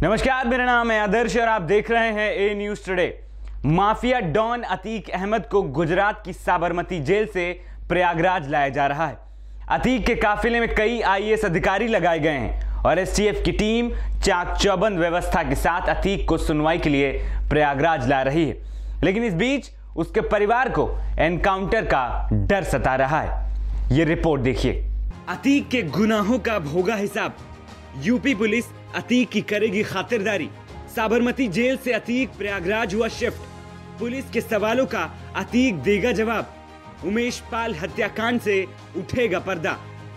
नमस्कार, मेरा नाम है आदर्श और आप देख रहे हैं A News Today. Mafia don Atiq Ahmad को गुजरात की साबरमती जेल से प्रयागराज लाया जा रहा है। अतीक के काफिले में कई आईएएस अधिकारी लगाए गए हैं और एसटीएफ की टीम चाक चौबंद व्यवस्था के साथ अतीक को सुनवाई के लिए प्रयागराज ला रही है। लेकिन इस बीच उसके परिवार को एनकाउंटर का डर सता रहा है। ये रिपोर्ट देखिए। अतीक के गुनाहों का भोगा हिसाब, यूपी पुलिस अतीक की करेगी खातिरदारी। साबरमती जेल से अतीक प्रयागराज हुआ शिफ्ट। पुलिस के सवालों का अतीक देगा जवाब। उमेश पाल हत्याकांड से उठेगा पर्दा।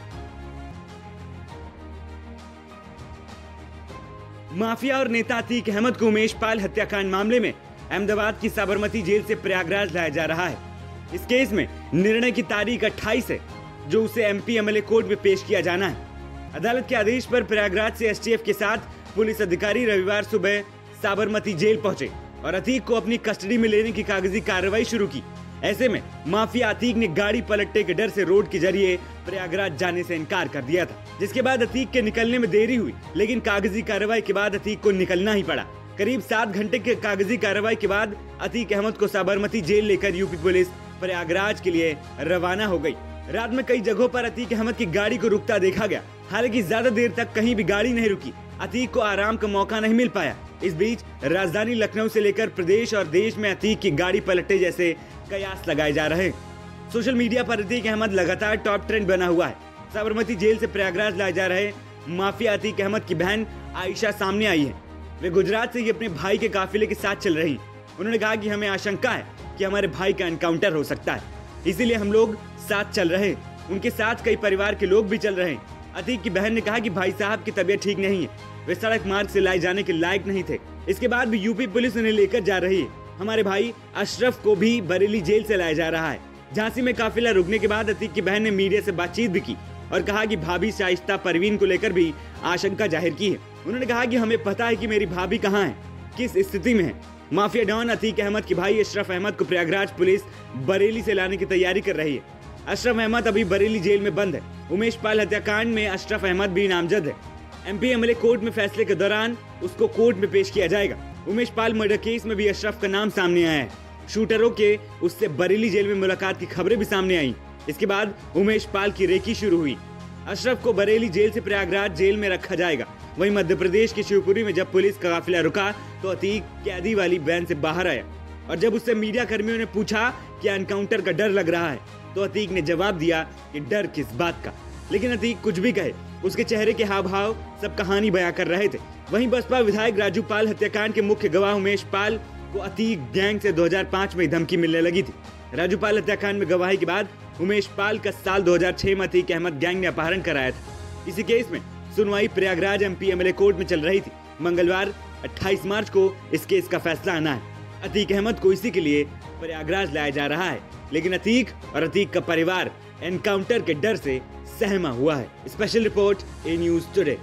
माफिया और नेता अतीक अहमद को उमेश पाल हत्याकांड मामले में अहमदाबाद की साबरमती जेल से प्रयागराज लाया जा रहा है। इस केस में निर्णय की तारीख 28 है, जो उसे एमपी एमएलए कोर्ट में पेश किया जाना है। अदालत के आदेश पर प्रयागराज से एसटीएफ के साथ पुलिस अधिकारी रविवार सुबह साबरमती जेल पहुंचे और अतीक को अपनी कस्टडी में लेने की कागजी कार्रवाई शुरू की। ऐसे में माफिया अतीक ने गाड़ी पलटने के डर से रोड के जरिए प्रयागराज जाने से इनकार कर दिया था, जिसके बाद अतीक के निकलने में देरी हुई। लेकिन कागजी कार्रवाई के बाद अतीक को निकलना ही पड़ा। करीब 7 घंटे के कागजी कार्रवाई के बाद अतीक अहमद को साबरमती जेल लेकर यूपी पुलिस प्रयागराज के लिए रवाना हो गई। रात में कई जगहों पर अतीक अहमद की गाड़ी को रुकता देखा गया, हालांकि ज्यादा देर तक कहीं भी गाड़ी नहीं रुकी। अतीक को आराम का मौका नहीं मिल पाया। इस बीच राजधानी लखनऊ से लेकर प्रदेश और देश में अतीक की गाड़ी पलटे जैसे कयास लगाए जा रहे हैं। सोशल मीडिया पर अतीक अहमद लगातार टॉप ट्रेंड बना हुआ है। साबरमती जेल से प्रयागराज लाए जा रहे माफिया अतीक अहमद की बहन आयशा सामने आई है। वे गुजरात से ही अपने भाई के काफिले के साथ चल रही। उन्होंने कहा कि हमें आशंका है कि हमारे भाई का एनकाउंटर हो सकता है, इसीलिए हम लोग साथ चल रहे हैं। उनके साथ कई परिवार के लोग भी चल रहे हैं। अतीक की बहन ने कहा कि भाई साहब की तबीयत ठीक नहीं है, वे सड़क मार्ग से लाए जाने के लायक नहीं थे। इसके बाद भी यूपी पुलिस उन्हें लेकर जा रही है। हमारे भाई अशरफ को भी बरेली जेल से लाया जा रहा है। झांसी में काफिला रुकने के बाद अतीक की बहन ने मीडिया से बातचीत भी की और कहा कि भाभी शाइस्ता परवीन को लेकर भी आशंका जाहिर की है। उन्होंने कहा कि हमें पता है कि मेरी भाभी कहाँ है, किस स्थिति में है। माफिया डॉन अतीक अहमद के भाई अशरफ अहमद को प्रयागराज पुलिस बरेली से लाने की तैयारी कर रही है। अशरफ अहमद अभी बरेली जेल में बंद है। उमेश पाल हत्याकांड में अशरफ अहमद भी नामजद है। एमपी एमएलए कोर्ट में फैसले के दौरान उसको कोर्ट में पेश किया जाएगा। उमेश पाल मर्डर केस में भी अशरफ का नाम सामने आया है। शूटरों के उससे बरेली जेल में मुलाकात की खबरें भी सामने आई। इसके बाद उमेश पाल की रेकी शुरू हुई। अशरफ को बरेली जेल से प्रयागराज जेल में रखा जाएगा। वहीं मध्य प्रदेश के शिवपुरी में जब पुलिस का काफिला रुका तो अतीक कैदी वाली वैन से बाहर आया और जब उससे मीडिया कर्मियों ने पूछा कि एनकाउंटर का डर लग रहा है तो अतीक ने जवाब दिया कि डर किस बात का। लेकिन अतीक कुछ भी कहे, उसके चेहरे के हाव भाव सब कहानी बयां कर रहे थे। वहीं बसपा विधायक राजू पाल हत्याकांड के मुख्य गवाह उमेश पाल को अतीक गैंग से 2005 में धमकी मिलने लगी थी। राजू पाल हत्याकांड में गवाही के बाद उमेश पाल का साल 2006 में अतीक अहमद गैंग ने अपहरण कराया था। इसी केस में सुनवाई प्रयागराज एमपी एमएलए कोर्ट में चल रही थी। मंगलवार 28 मार्च को इस केस का फैसला आना है। अतीक अहमद को इसी के लिए प्रयागराज लाया जा रहा है, लेकिन अतीक और अतीक का परिवार एनकाउंटर के डर से सहमा हुआ है। Special report A News Today.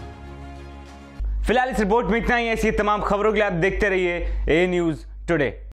फिलहाल इस रिपोर्ट में इतना ही। ऐसी तमाम खबरों के लिए आप देखते रहिए ए न्यूज टुडे।